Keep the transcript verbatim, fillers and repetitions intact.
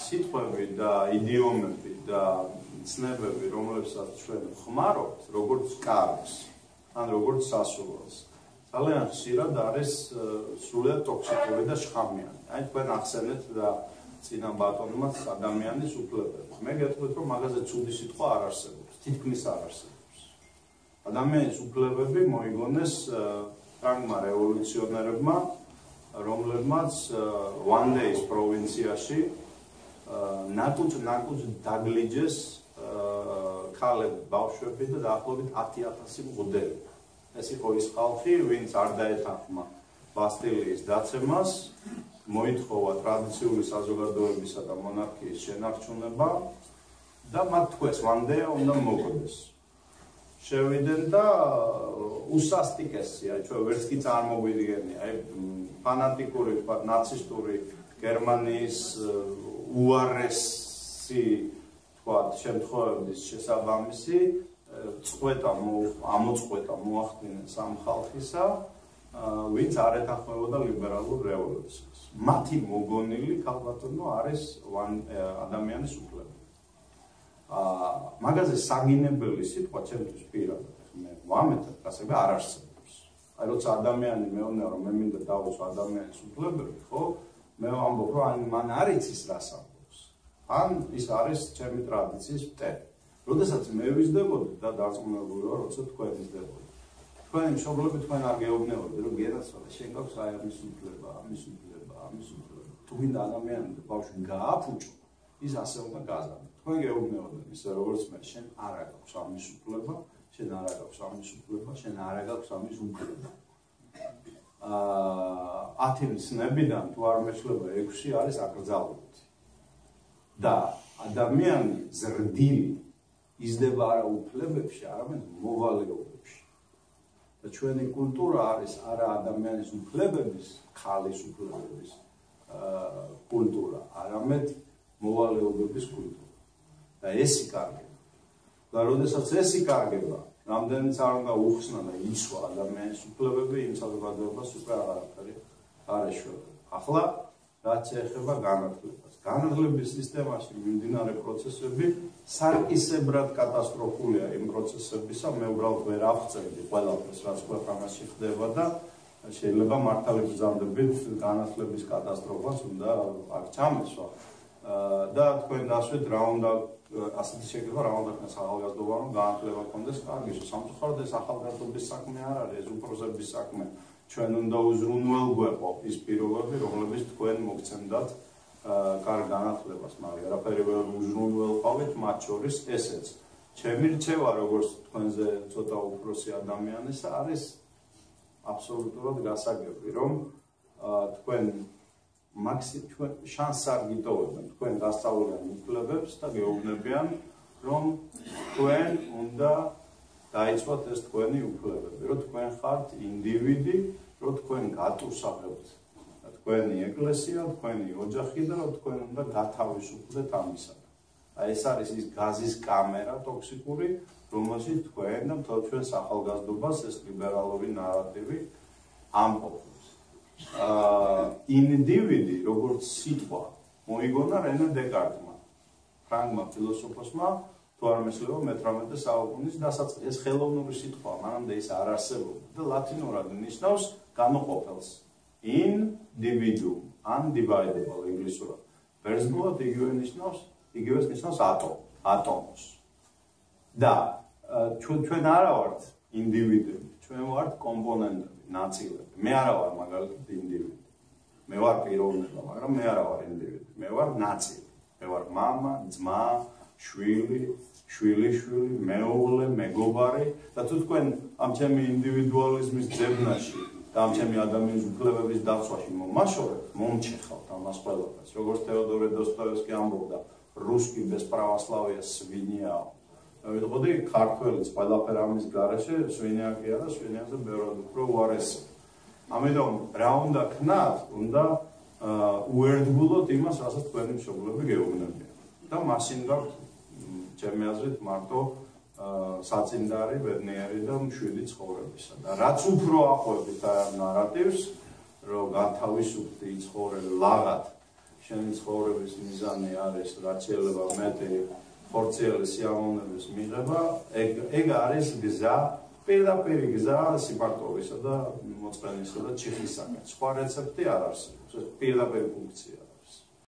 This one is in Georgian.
სიტყვები და იდიომები და ცნებები, რომლებსაც ჩვენ ხმარობთ, როგორც კარგს, ან როგორც სასურველს, ძალიან ხშირად არის სრულიად ტოქსიკური და შხამიანი. Აი თქვენ ახსენეთ და წინა ბატონმაც ადამიანის უფლებები. მე გეტყვით, რომ მაგაზე ცუდი სიტყვა არ არსებობს, თითქმის არ არსებობს. ადამიანის უფლებები მოიგონეს ფრანგმა რევოლუციონერებმა, რომლებმაც one days პროვინციაში ნაკუწ-ნაკუწ დაგლიჯეს ქალები, ბავშვები და დაახლოებით ათი ათასი მღვდელი. ეს იყო ის ხალხი, ვინც არ დაეთანხმა ბასტილიის დაცემას, მოითხოვა ტრადიციული საზოგადოებისა და მონარქიის შენარჩუნება და მათ თქვეს ვანდეა უნდა მოგვდეს. შევიდნენ და უსასტიკესი, აი ჩვენ ვერც კი წარმოგვიდგენია, აი ფანატიკური, თქვა ნაცისტური გერმანიის უარესი თქვა შემთხვევების შესაბამისი წყვეტა ამოწყვეტა მოახდინეს ამ ხალხისა, ვინც არ ეთანხმებოდა ლიბერალურ რევოლუციას. მათი მოგონილი ქალბატონო არის ადამიანის უფლება. მაგაზე საგინებელი სიტყვა ჩემთვის პირადად მე ვამეცებ, ასე არ არსებობს. აი როცა ადამიანი მეუბნება რომ მე მინდა დავუწყო ადამიანის უფლებები, ხო? მე ვამბობ რომ ან მან არ იცის რას ამბობს. ან ის არის ჩემი ტრადიციის მტერი. როდესაც მე ვიზრდებოდი და დარწმუნებული ვარ, როცა თქვენ ვიზრდებოდით. თქვენი მშობლები თქვენ არ გეუბნებოდნენ, რომ გერაცვალე, შენ გაქვს აი ამის უფლება, ამის უფლება, ამის უფლება. თუ გინდა ადამიანი ბავშვი გააფუჭო, ის ასე უნდა გაზარდო. თქვენ გეუბნებოდნენ ისე როგორც მე, შენ არ აქვს ამის უფლება, შენ არ აქვს ამის უფლება, შენ არ აქვს ამის უფლება. აა ათი ცნებიდან თუ არ მეშლება ექვსი არის აკრძალული. და ადამიანი ზრდილი იზრდება არა უფლებებში, არამედ მოვალეობებში. და ჩვენი კულტურა არის არა ადამიანის უფლებების, ხალის უფლებების კულტურა, არამედ მოვალეობების კულტურა. და ეს იკარგება. და როდესაც ეს იკარგება, რამდენიც არ უნდა უხსნა და იცვა ადამიანის უფლებები, იმ საზოგადოებას უკვე აღარაფერი არ ეშვება. ახლა რაც ეხება განათლებას. განათლების სისტემაში მიმდინარე პროცესები სარკისებრად კატასტროფულია იმ პროცესებისა, მე უბრალოდ ვერ აღწერდი ყველაფერს, რაც ქვეყანაში ხდება და შეიძლება მართალი ბრძანდებით განათლების კატასტროფას უნდა აქ ჩამესვა. და თქვენ დასვით რა უნდა ასეთი შეკრება რა უნდა ქნას ახალგაზრდობა, რომ განათლება კონდეს კარგი. სამწუხაროდ ეს ახალგაზრდობის საქმე არ არის, ეს უფროსების საქმე. ჩვენ უნდა უზრუნველგვეყო ის პირობები, რომლებიც თქვენ მოგცემდათ კარგ განათლებას, მაგრამ არაფერი ვერ უზრუნველყავით, მათ შორის ესეც. ჩემი რჩევა, როგორც თქვენზე ცოტა უფროსი ადამიანისა, არის აბსოლუტურად გასაგები, რომ თქვენ მაქსიმუმ შანსს არ გიტოვებენ თქვენ გასწავლიან უფლებებს და გეუბნებიან, რომ თქვენ უნდა დაიცვათ ეს თქვენი უფლებები, რომ თქვენ ხართ ინდივიდი, რომ თქვენ გატუსაღებთ თქვენი ეკლესია, თქვენი ოჯახი და რომ თქვენ უნდა გათავისუფლდეთ ამისაგან. აი ეს არის ის გაზის კამერა ტოქსიკური, რომელშიც თქვენ და მთელ ჩვენს ახალგაზრდობას ეს ლიბერალური ნარატივი ამყოფობს. ინდივიდი, როგორც სიტყვა, მოიგონა რენე დეკარტმა, ფრანგმა ფილოსოფოსმა, თუ არ მესლება მეთვრამეტე საუკუნის დასაწყისში. ეს ხელოვნური სიტყვა, მანამდე ის არ არსებობდა და ლათინურად ნიშნავს გამოყოფელს. individuum, undividable ინგლისურად. ბერძნულად იგივე ნიშნავს, იგივეს ნიშნავს ატომ, ატომოს. და ჩვენ ჩვენ არა ვართ ინდივიდები, ჩვენ ვართ კომპონენტები, ნაწილები. მე არა ვარ მაგალითად ინდივიდი. მე ვარ პიროვნება, მაგრამ მე არა ვარ ინდივიდი. მე ვარ ნაწილი. მე ვარ მამა, ძმა, შვილი, შვილიშვილი, მეუღლე, მეგობარი და თუ თქვენ ამ ჩემი ინდივიდუალიზმის ძებნაში და ამ ჩემი ადამიანის უფლებების დაცვაში მომაშორებთ, მომჩეხავთ ამას ყველაფერს. როგორც თეოდორე დოსტოევსკი ამბობდა, რუსკი без православия свинья. ვიტყოდი, ქართველიც ყველაფერ ამის გარეშე свинья კი არა, свиньяზე ბევრად უფრო უარესი. ამიტომ რა უნდა ქნათ, უნდა უერთგულოთ იმას, რასაც თქვენი მშობლები გეუბნებიან. და მაშინ გაქვთ ჩემი აზრით მარტო საწინდარი, ბედნიერი და მშვიდი ცხოვრებისა. და რაც უფრო აყვებით ამ ნარატივს, რომ განთავისუფლდი იცხოვრე ლაღად შენი ცხოვრების მიზანი არის რაც შეიძლება მეტი ხორციელი სიამოვნების მიღება, ეგ ეგ არის გზა, პირდაპირ გზა სიπარტოვისა და მოწყენისა და ჩიხისაკენ. სხვა რეცეპტი არ არსებობს, ეს პირდაპირ ფუნქცია.